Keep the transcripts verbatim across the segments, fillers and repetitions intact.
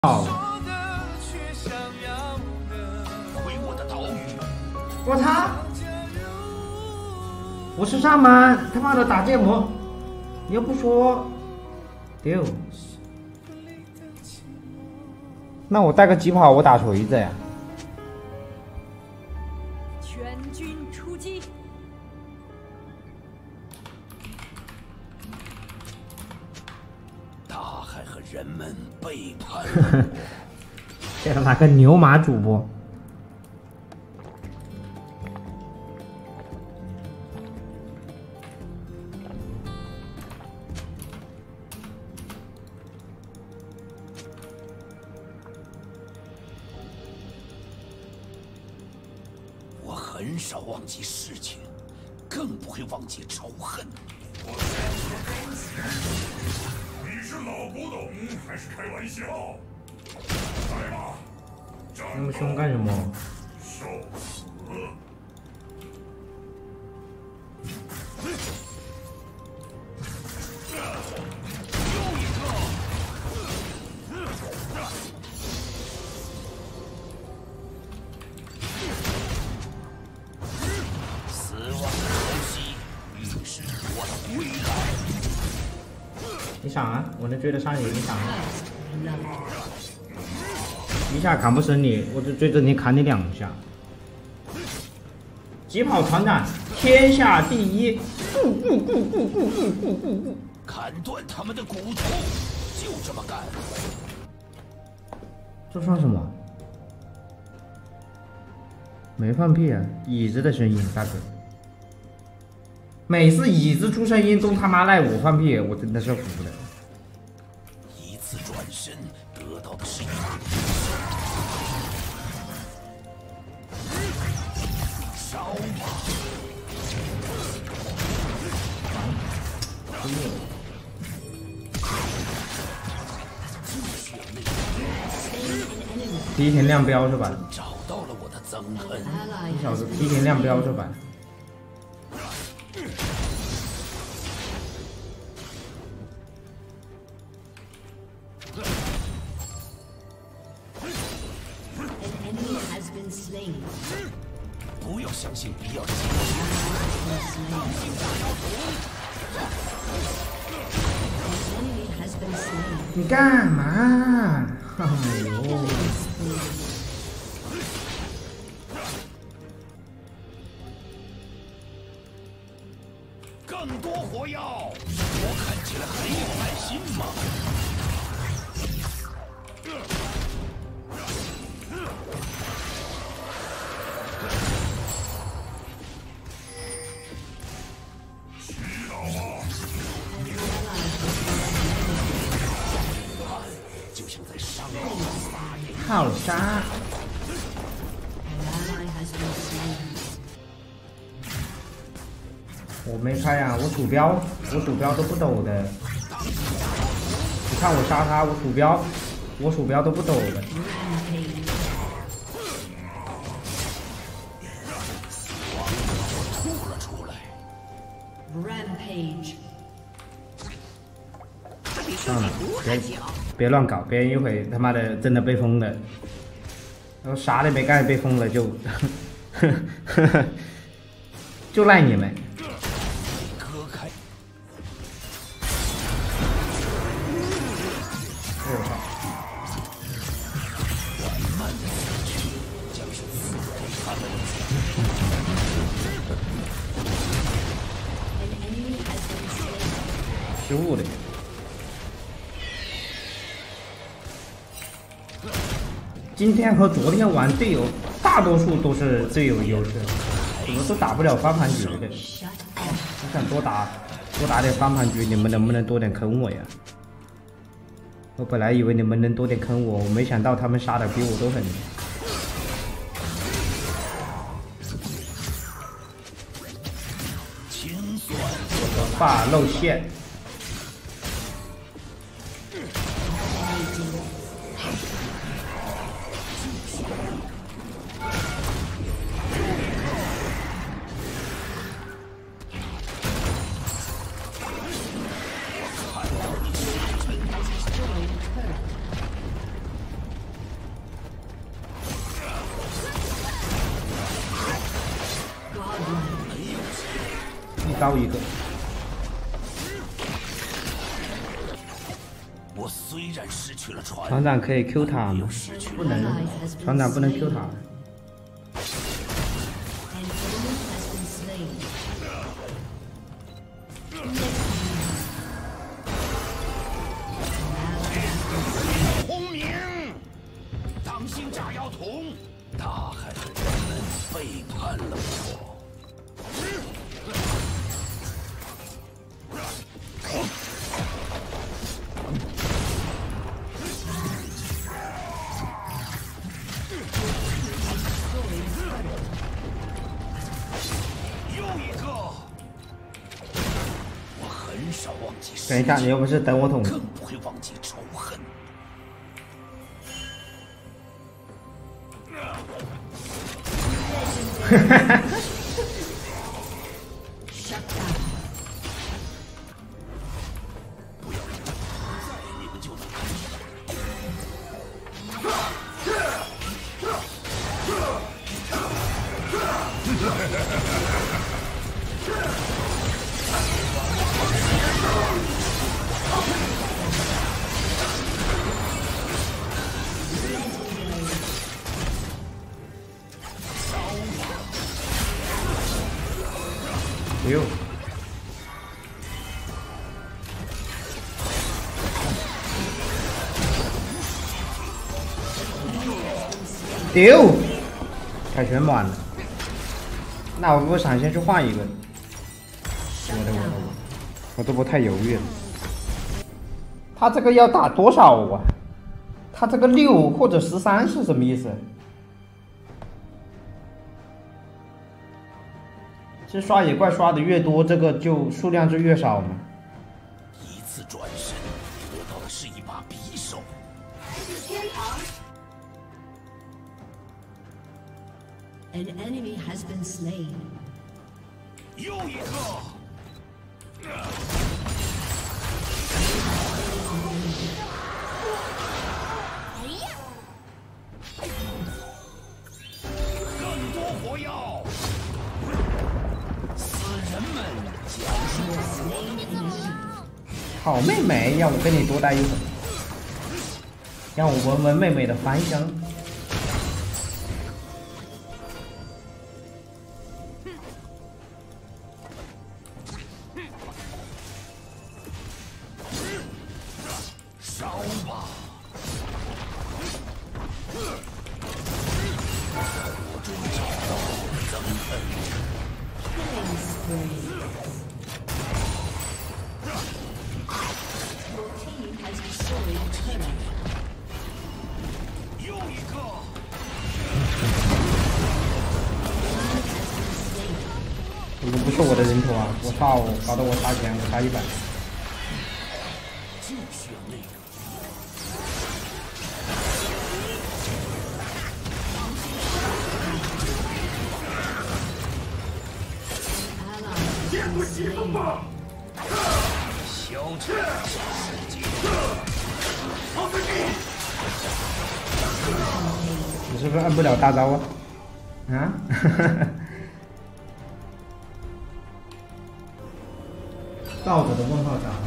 好， 回我的岛屿！ 我操！我是上门，他妈的打芥末，你又不说，丢。那我带个疾跑，我打锤子呀。 全军出击！ 大海和人们背叛了我。 这他妈个牛马主播！ 我很少忘记事情，更不会忘记仇恨。 你是老古董还是开玩笑？来吧， 那么凶干什么？ 受死！ 死亡的潮汐预示我的归来。 你闪啊！我能追得上你，你闪啊！一下砍不死你，我就追着你砍你两下。疾跑传染，天下第一！咕咕咕咕咕咕咕咕咕！ 砍断他们的骨头，就这么干。 这算什么？没放屁啊！椅子的声音，大哥。每次椅子出声音都他妈赖我放屁，我真的是服了。 一次转身得到的是一烧吧！ 提前亮标是吧？ 找到了我的憎恨。 你小子提前亮标是吧？ 不要相信比尔。 你干嘛？哎呦！ 更多火药，我看起来很有耐心吗？就像在伤口上撒盐。 好杀！我没开啊，我鼠标，我鼠标都不抖的。你看我杀他，我鼠标，我鼠标都不抖的。 吐了出来。 Rampage。 算了，别别乱搞，别人一会他妈的真的被封了，然后啥都没干被封了就，就赖你们。 割开。 我操！ 缓慢的死去，将是赐给他们的。 失误的。今天和昨天玩队友，大多数都是最有优势，怎么都打不了翻盘局的。我想多打多打点翻盘局，你们能不能多点坑我呀？我本来以为你们能多点坑我，我没想到他们杀的比我都狠。 清算， 我的发露馅。 高一个。 我虽然失去了船， 船长可以 Q 塔吗？不能，船长不能 Q 塔。 轰鸣！当心炸药桶！大海的人们背叛了我。 等一下，你又不是等我捅。 更不会忘记仇恨。 哈哈哈。 不要在你们就能看哎呦！丢！凯旋满了，那我不闪现去换一个？我的我的我，我这波太犹豫了。他这个要打多少啊？他这个六或者十三是什么意思？ 这刷野怪刷的越多，这个就数量就越少嘛。 一次转身，得到的是一把匕首。 天堂。An enemy has been slain. 又一个。 哎呀！ 更多火药。 人们讲述好妹妹，让我跟你多待一会儿，让我闻闻妹妹的芳香。 烧吧！我终于找到憎恨。 又一个！ 这个不是我的人头啊！我操！搞得我差钱，我差一百。 就需要那个。 见过疾风吧！ 消沉世界。 奥斯蒂， 你是不是按不了大招啊？啊？倒着的问号咋了？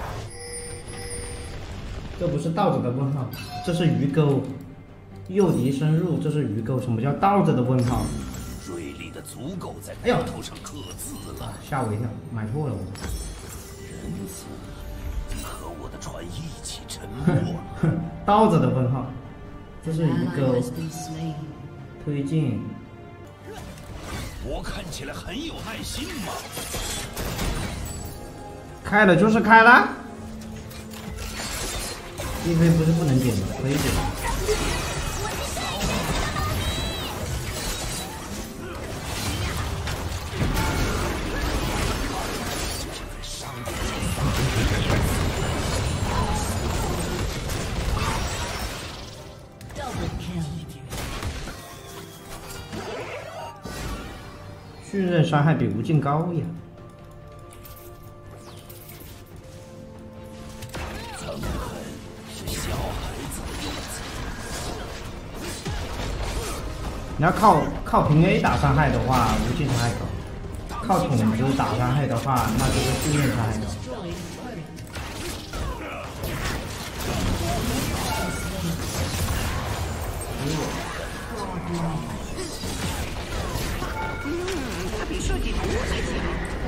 这不是倒着的问号，这是鱼钩。诱敌深入，这是鱼钩。什么叫倒着的问号？ 锐利的足够在哎呦头上刻字了， 吓我一跳，买错了我。 仁慈，和我的船一起沉没。 倒着的问号，这是一个推进。 我看起来很有耐心嘛。 开了就是开了。一飞不是不能点吗？可以点。 巨刃伤害比无尽高呀！ 憎恨是小孩子的样子。 你要靠靠平 A 打伤害的话，无尽伤害高。 靠统值打伤害的话，那就是训练伤害的。 它比设计图还强。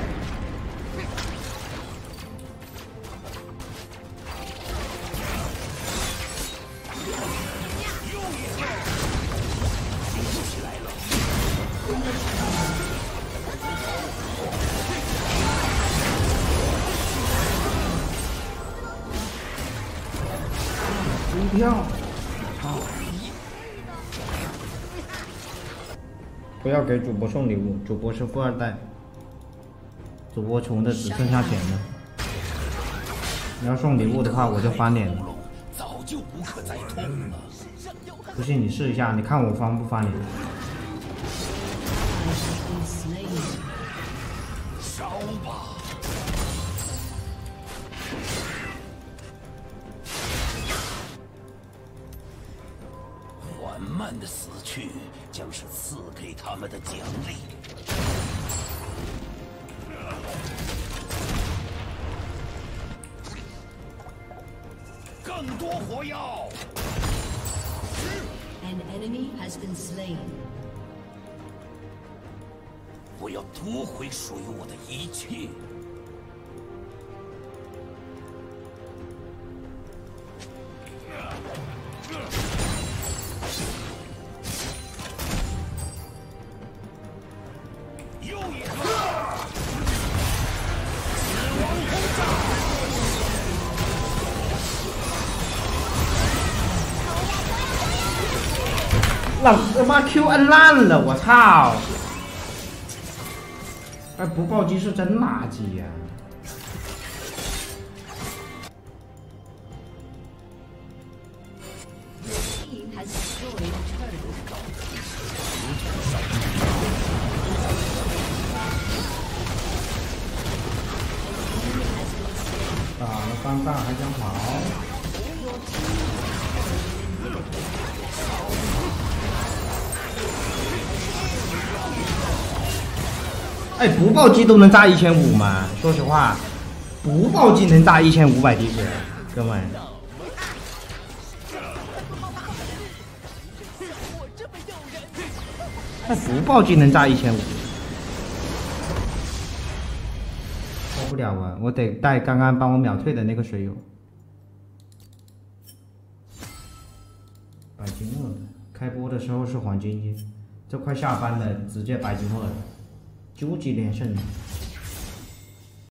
起来了。 不要！好。 不要给主播送礼物，主播是富二代，主播穷的只剩下钱了。你要送礼物的话，我就翻脸了。 早就无可再痛了。 不信你试一下，你看我翻不翻脸？ 烧吧！缓慢的死去。 将是赐给他们的奖励。更多火药。 An enemy has been slain. 我要夺回属于我的一切。 老他妈 Q 按烂了，我操！哎，不暴击是真垃圾呀、啊！打了三大还想跑？ 哎，不暴击都能炸一千五吗？说实话，不暴击能炸一千五百滴血，哥们。哎，不暴击能炸一千五，受不了啊！我得带刚刚帮我秒退的那个水友。白金二，开播的时候是黄金一，这快下班了，直接白金二了。究极连胜。